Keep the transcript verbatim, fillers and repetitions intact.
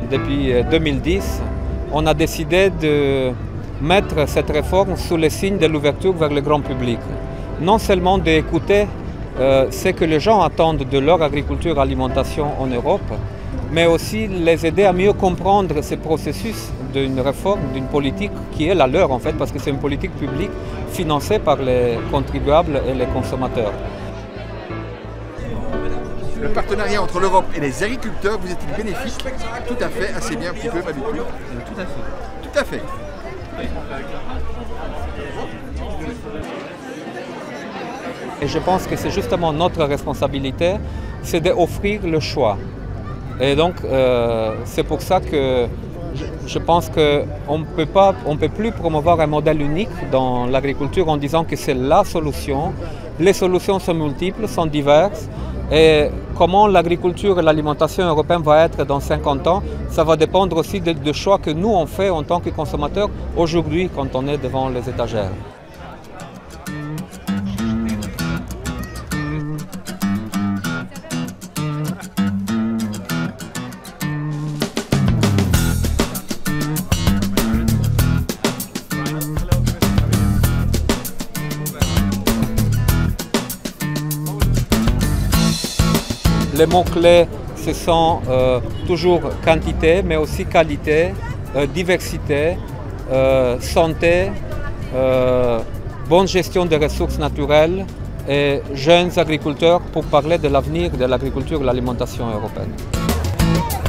depuis deux mille dix, on a décidé de mettre cette réforme sous le signe de l'ouverture vers le grand public. Non seulement d'écouter euh, ce que les gens attendent de leur agriculture et alimentation en Europe, mais aussi les aider à mieux comprendre ce processus d'une réforme, d'une politique qui est la leur en fait, parce que c'est une politique publique financée par les contribuables et les consommateurs. Le partenariat entre l'Europe et les agriculteurs vous est-il bénéfique? Tout à fait, assez bien, un petit peu, pas du tout. Tout à fait. Tout à fait. Et je pense que c'est justement notre responsabilité, c'est d'offrir le choix. Et donc, euh, c'est pour ça que je, je pense qu'on ne peut pas, on peut plus promouvoir un modèle unique dans l'agriculture en disant que c'est la solution. Les solutions sont multiples, sont diverses. Et comment l'agriculture et l'alimentation européenne va être dans cinquante ans, ça va dépendre aussi des de choix que nous on fait en tant que consommateurs aujourd'hui quand on est devant les étagères. Les mots-clés, ce sont euh, toujours quantité, mais aussi qualité, euh, diversité, euh, santé, euh, bonne gestion des ressources naturelles et jeunes agriculteurs pour parler de l'avenir de l'agriculture et de l'alimentation européenne.